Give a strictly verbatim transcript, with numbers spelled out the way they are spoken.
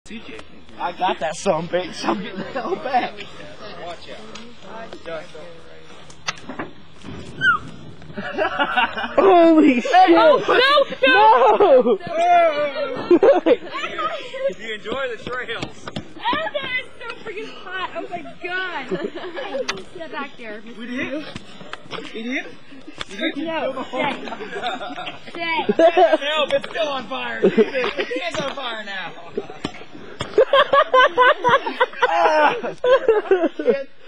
I got that son bitch. I'm getting the hell back. Watch out. Holy shit! No! No! No! You enjoy the trails. Oh, that is so freaking hot! Oh my god! Hey, sit back there. We did? We did? No, stay. Stay. Help, it's still on fire. Jesus, the can's on fire now. Ah.